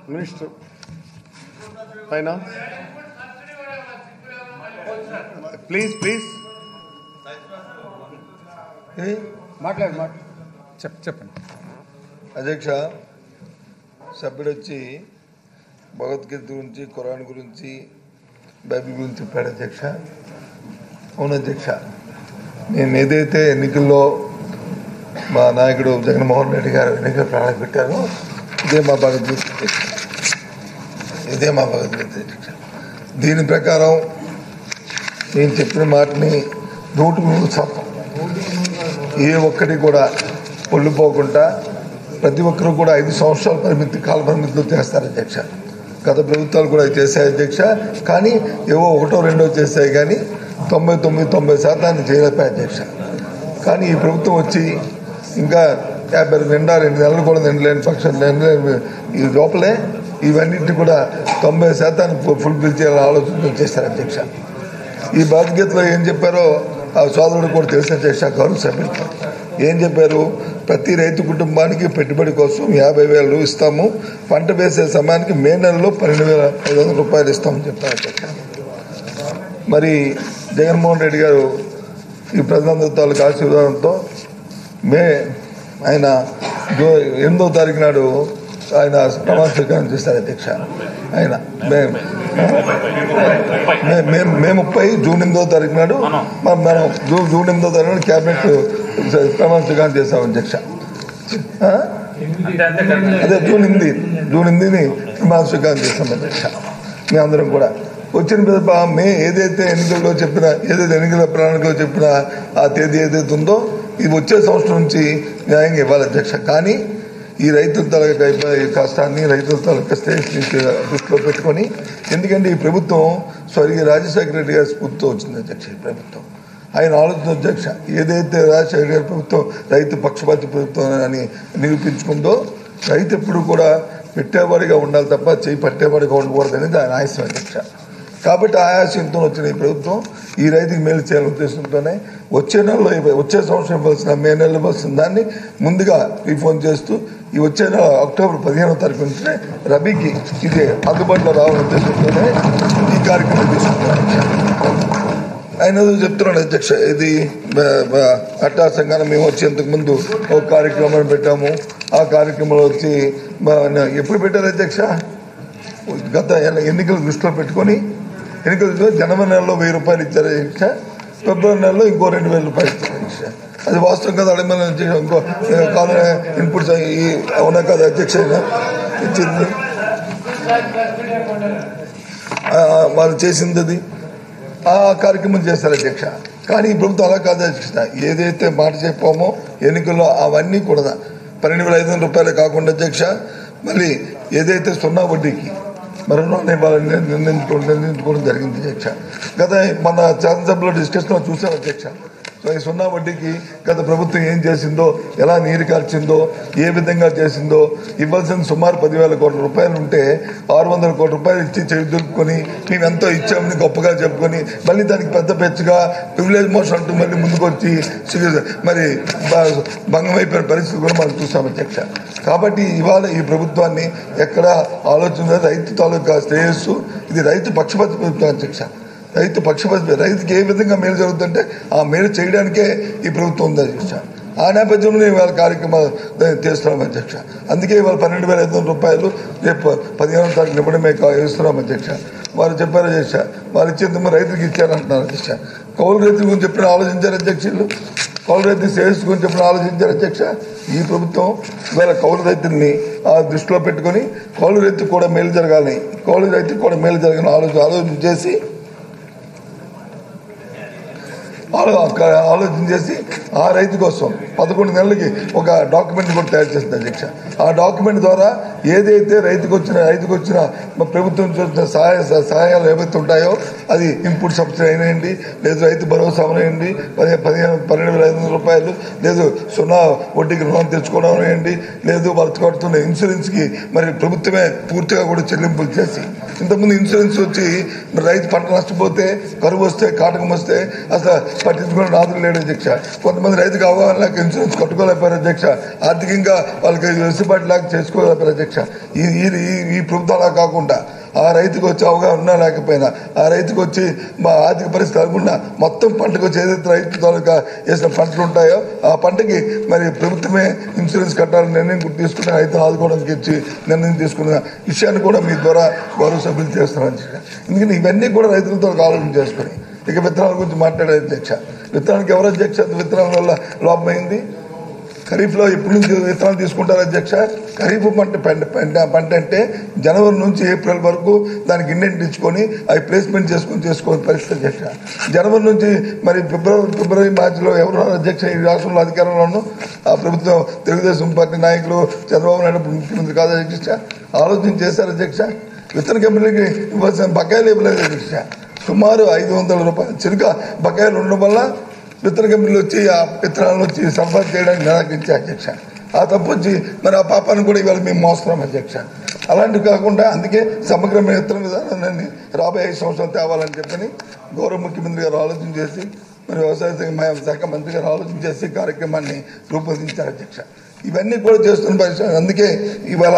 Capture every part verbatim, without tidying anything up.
Minister, Finance. Please, please. మాట్లాడు మాట చెప్ చెప్పండి అధ్యక్ష. సభ్యుడు వచ్చి భగవద్గీత గురించి, ఖురాన్ గురించి, బైబిల్ గురించి చెప్పాడు అధ్యక్ష. అవును అధ్యక్ష, మేము ఏదైతే ఎన్నికల్లో మా నాయకుడు జగన్మోహన్ రెడ్డి గారు ఎన్నికల ప్రణాళిక పెట్టారో ఇదే మా భగవద్గీత ఇదే మా భగవద్గీత అధ్యక్ష. దీని ప్రకారం నేను చెప్పిన మాటని నూటికి నూరు శాతం ఏ ఒక్కటి కూడా పొల్లిపోకుండా ప్రతి ఒక్కరూ కూడా ఐదు సంవత్సరాల పరిమితి కాల పరిమితిలో చేస్తారు అధ్యక్ష. గత ప్రభుత్వాలు కూడా చేశాయి అధ్యక్ష. కానీ ఏవో ఒకటో రెండో చేశాయి, కానీ తొంభై తొమ్మిది తొంభై శాతాన్ని చేయలేపాయి అధ్యక్ష. కానీ ఈ ప్రభుత్వం వచ్చి ఇంకా యాభై నిండా రెండు నెలలు కూడా నిండలేని పక్షం నిండలేని ఈ లోపలే ఇవన్నింటినీ కూడా తొంభై శాతాన్ని ఫుల్ఫిల్ చేయాలని ఆలోచన చేశారు అధ్యక్ష. ఈ భగవద్గీతలో ఏం చెప్పారో ఆ సోదరుడు కూడా తెలిసిన అధ్యక్ష. గౌరవ సభ్యులు ఏం చెప్పారు? ప్రతి రైతు కుటుంబానికి పెట్టుబడి కోసం యాభై వేలు ఇస్తాము, పంట వేసే సమయానికి మే నెలలో పన్నెండు వేల ఐదు వందల రూపాయలు ఇస్తామని చెప్పారు అధ్యక్ష. మరి జగన్మోహన్ రెడ్డి గారు ఈ ప్రజలందరి తాలూకు ఆశీర్వాదంతో మే ఆయన ఎనిమిదవ తారీఖు నాడు ఆయన ప్రమాణ స్వీకారం చేస్తారు అధ్యక్ష. ఆయన మే ముప్పై జూన్ ఎనిమిదవ తారీఖు నాడు మనం జూన్ జూన్ ఎనిమిదవ తారీఖు నాడు క్యాబినెట్ ప్రమాణ స్వీకారం చేస్తాం అధ్యక్ష. అదే జూన్ ఎనిమిది జూన్ ఎనిమిదిని ప్రమాణ స్వీకారం చేస్తాం అధ్యక్ష. మీ అందరం కూడా వచ్చిన మీద మే ఏదైతే ఎన్నికల్లో చెప్పిన ఏదైతే ఎన్నికల ప్రణాళికలో చెప్పిన ఆ తేదీ ఏదైతే ఉందో ఇది వచ్చే సంవత్సరం నుంచి న్యాయంగా ఇవ్వాలి అధ్యక్ష. కానీ ఈ రైతుల తాలూకా కష్టాన్ని, రైతుల తాలూకా స్టేట్ని దృష్టిలో పెట్టుకొని, ఎందుకంటే ఈ ప్రభుత్వం స్వర్గీయ రాజశేఖర రెడ్డి గారి స్ఫూర్తితో వచ్చింది అధ్యక్ష. ఈ ప్రభుత్వం ఆయన ఆలోచన అధ్యక్ష. ఏదైతే రాజశేఖర గారి ప్రభుత్వం రైతు పక్షపాతి ప్రభుత్వం అని నిరూపించుకుందో, రైతు ఎప్పుడు కూడా పెట్టేవాడిగా ఉండాలి తప్ప చేయి పట్టేవాడిగా ఉండకూడదు అనేది ఆయన ఆశయం అధ్యక్ష. కాబట్టి ఆయాసంతో వచ్చిన ఈ ప్రభుత్వం ఈ రైతుకి మేలు చేయాలని ఉద్దేశంతోనే వచ్చే నెలలో వచ్చే సంవత్సరం ఇవ్వాల్సిన మే నెలలో ఇవ్వాల్సిన దాన్ని ముందుగా రీఫోన్ చేస్తూ ఈ వచ్చే నెల అక్టోబర్ పదిహేనవ తారీఖు నుంచి రబీకి ఇది అందుబాటులో రావాలని ఉద్దేశంతోనే ఈ కార్యక్రమం తీసుకుంటున్నాను. ఆయన చెప్తున్నాడు అధ్యక్ష. ఇది అట్టా సంఘాన్ని మేము వచ్చేంతకు ముందు ఒక కార్యక్రమాన్ని పెట్టాము. ఆ కార్యక్రమంలో వచ్చి ఎప్పుడు పెట్టారు అధ్యక్ష? గత ఎన్నికలు దృష్టిలో పెట్టుకొని ఎన్నికలు జనవరి నెలలో వెయ్యి రూపాయలు ఇచ్చారు అధ్యక్ష. ఫిబ్రవరి నెలలో ఇంకో రెండు వేల రూపాయలు ఇచ్చారు అధ్యక్ష. అది వాస్తవం కదా? అడగమని ఇంకో కాదు ఇన్పుట్స్ అవునా కదా అధ్యక్ష ఇచ్చింది వాళ్ళు చేసింది అది ఆ కార్యక్రమం చేస్తారు అధ్యక్ష. కానీ ఈ ప్రభుత్వం అలా కాదు అధ్యక్ష. ఏదైతే మాట చెప్పామో ఎన్నికల్లో అవన్నీ కూడా పన్నెండు వేల ఐదు వందల రూపాయలు కాకుండా అధ్యక్ష, మళ్ళీ ఏదైతే సున్నా వడ్డీకి మరి వాళ్ళని నిర్ణయించుకోవడం నిర్ణయించుకోవడం జరిగింది అధ్యక్ష. గత మన శాసనసభలో డిస్కషన్లో చూసాం అధ్యక్ష. ఈ సున్నా వడ్డీకి గత ప్రభుత్వం ఏం చేసిందో, ఎలా నీరు కార్చిందో, ఏ విధంగా చేసిందో, ఇవ్వాల్సిన సుమారు పదివేల కోట్ల రూపాయలు ఉంటే ఆరు వందల కోట్ల రూపాయలు ఇచ్చి చెవి దులుపుకొని మేము ఎంతో ఇచ్చామని గొప్పగా చెప్పుకొని మళ్ళీ దానికి పెద్ద పెచ్చగా ప్రివిలేజ్ మోషన్ అంటూ మళ్ళీ ముందుకు వచ్చి మరి భంగమైపోయిన పరిస్థితి కూడా మనం చూసాం అధ్యక్ష. కాబట్టి ఇవాళ ఈ ప్రభుత్వాన్ని ఎక్కడ ఆలోచన రైతు తాలూకా శ్రేయస్సు, ఇది రైతు పక్షపాత ప్రభుత్వం అధ్యక్ష. రైతు పక్షపాత రైతుకి ఏ విధంగా మేలు జరుగుతుంటే ఆ మేలు చేయడానికే ఈ ప్రభుత్వం ఉంది అధ్యక్ష. ఆ నేపథ్యంలో ఇవాళ కార్యక్రమాలు చేస్తున్నాం అధ్యక్ష. అందుకే ఇవాళ పన్నెండు వేల ఐదు వందల రూపాయలు రేపు పదిహేనవ తారీఖు నిమ్మడమే ఇస్తున్నాం అధ్యక్ష. వారు చెప్పారు అధ్యక్ష, వారు ఇచ్చేందుకు రైతులకు ఇచ్చారంటున్నారు అధ్యక్ష. కౌలు రైతుల గురించి చెప్పిన ఆలోచించారు అధ్యక్షులు. కౌలు రైతు శ్రేయస్సు గురించి చెప్పిన ఆలోచించారు అధ్యక్ష. ఈ ప్రభుత్వం ఇవాళ కౌలు రైతుల్ని ఆ దృష్టిలో పెట్టుకొని కౌలు రైతుకు కూడా మేలు జరగాలని, కౌలు రైతుకు కూడా మేలు జరగాలని ఆలోచన ఆలోచన చేసి ఆలోచన చేసి ఆ రైతు కోసం పదకొండు నెలలకి ఒక డాక్యుమెంట్ కూడా తయారు చేస్తుంది అధ్యక్ష. ఆ డాక్యుమెంట్ ద్వారా ఏదైతే రైతుకు వచ్చిన రైతుకు వచ్చిన ప్రభుత్వం చూసిన సహాయ సహాయాలు ఏవైతే ఉంటాయో అది ఇన్పుట్ సబ్సిడీ అయినాయండి, లేదు రైతు భరోసా అయినాయండి, పదిహేను పదిహేను పన్నెండు వేల ఐదు వందల రూపాయలు, లేదు సున్నా వడ్డీకి రుణం తెచ్చుకోవడం అయ్యండి, లేదు వాళ్ళు కడుతున్న ఇన్సూరెన్స్కి మరి ప్రభుత్వమే పూర్తిగా కూడా చెల్లింపులు చేసి, ఇంతకుముందు ఇన్సూరెన్స్ వచ్చి రైతు పంట నష్టపోతే, కరువు వస్తే, కాటకం వస్తే అసలు పట్టించుకునే నాదులు లేడు అధ్యక్ష. కొంతమంది రైతుకు అవగాహన లేక ఇన్సూరెన్స్ కట్టుకోలేకపోయారు అధ్యక్ష. ఆర్థికంగా వాళ్ళకి వెసులుబాటు లేక చేసుకోలేకపోయారు అధ్యక్ష. ఈ ఈ ప్రభుత్వం అలా కాకుండా ఆ రైతుకు వచ్చి అవగాహన ఉన్నా లేకపోయినా ఆ రైతుకు వచ్చి మా ఆర్థిక పరిస్థితి కాకుండా మొత్తం పంటకు వచ్చి ఏదైతే రైతు తాలూకా వేసిన పంటలు ఉంటాయో ఆ పంటకి మరి ప్రభుత్వమే ఇన్సూరెన్స్ కట్టాలని నిర్ణయం తీసుకున్న రైతులు ఆదుకోవడానికి ఇచ్చి నిర్ణయం తీసుకున్న విషయాన్ని కూడా మీ ద్వారా గౌరవ సభ్యులు చేస్తున్నారు. ఎందుకంటే ఇవన్నీ కూడా రైతులతో ఆలోచన చేసుకుని ఇక విత్తనాల గురించి మాట్లాడే అధ్యక్ష. విత్తనానికి ఎవరు అధ్యక్ష? విత్తనాల వల్ల లోపమైంది. ఖరీఫ్లో ఎప్పటి నుంచి విత్తనాలు తీసుకుంటారు అధ్యక్ష? ఖరీఫ్ పంట పంట పంట అంటే జనవరి నుంచి ఏప్రిల్ వరకు దానికి ఇండెంట్ ఇచ్చుకొని అవి ప్లేస్మెంట్ చేసుకొని చేసుకోని పరిస్థితి అధ్యక్ష. జనవరి నుంచి మరి ఫిబ్రవరి ఫిబ్రవరి మార్చిలో ఎవరు అధ్యక్ష ఈ రాష్ట్రంలో అధికారంలోనూ ఆ ప్రభుత్వం తెలుగుదేశం పార్టీ నాయకులు చంద్రబాబు నాయుడు ముఖ్యమంత్రి కాదు అధ్యక్ష. ఆలోచన చేశారు అధ్యక్ష. విత్తన కంపెనీలకి ఇవ్వాల్సిన బకాయిలు ఇవ్వలేదు అధ్యక్ష. సుమారు ఐదు వందల రూపాయలు చిరుక బకాయిలు ఉండడం వల్ల విత్తన కంపెనీలు వచ్చి ఆ విత్తనాలను వచ్చి సరఫరా చేయడానికి నిరాకరించే అధ్యక్ష. ఆ తప్పు వచ్చి మరి ఆ పాపాన్ని కూడా ఇవాళ మేము మోస్తున్నాం అధ్యక్ష. అలాంటివి కాకుండా అందుకే సమగ్రమైన విత్తన విధానాన్ని రాబోయే ఐదు సంవత్సరాలు తేవాలని చెప్పని గౌరవ ముఖ్యమంత్రి గారు ఆలోచన చేసి మరి వ్యవసాయ శాఖ మంత్రి గారు ఆలోచన చేసి కార్యక్రమాన్ని రూపొందించారు అధ్యక్ష. ఇవన్నీ కూడా చేస్తున్న పరిస్థితి. అందుకే ఇవాళ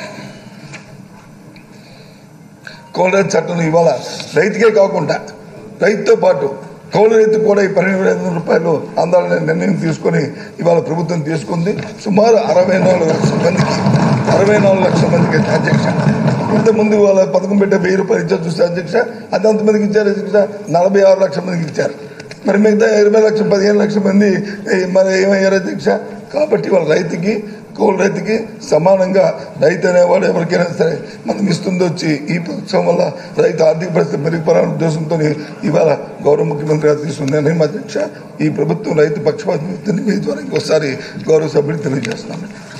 కౌలు రైతు చట్టం ఇవాళ రైతుకే కాకుండా రైతుతో పాటు కౌలు రైతు కూడా ఈ పన్నెండు వేల ఐదు వందల రూపాయలు అందాలనే నిర్ణయం తీసుకుని ఇవాళ ప్రభుత్వం తీసుకుంది. సుమారు అరవై నాలుగు లక్షల మందికి అరవై నాలుగు లక్షల మందికి అధ్యక్ష. ఇంతకుముందు వాళ్ళ పథకం పెట్టే వెయ్యి రూపాయలు ఇచ్చారు చూస్తే అధ్యక్ష. అది ఎంతమందికి ఇచ్చారు అధ్యక్ష? నలభై ఆరు లక్షల మందికి ఇచ్చారు. మరి మిగతా ఇరవై లక్షల పదిహేను లక్షల మంది మరి ఏమయ్యారు అధ్యక్ష? కాబట్టి వాళ్ళ రైతుకి కౌలు రైతుకి సమానంగా రైతు అనేవాడు ఎవరికైనా సరే మనం ఇస్తుంది వచ్చి ఈ పక్షం వల్ల రైతు ఆర్థిక పరిస్థితి మెరుగుపడాలనే ఉద్దేశంతో ఇవాళ గౌరవ ముఖ్యమంత్రి గారు తీసుకుందని అధ్యక్ష. ఈ ప్రభుత్వం రైతు పక్షపాతం మీ ద్వారా ఇంకోసారి గౌరవ సభ్యులు తెలియజేస్తున్నాను.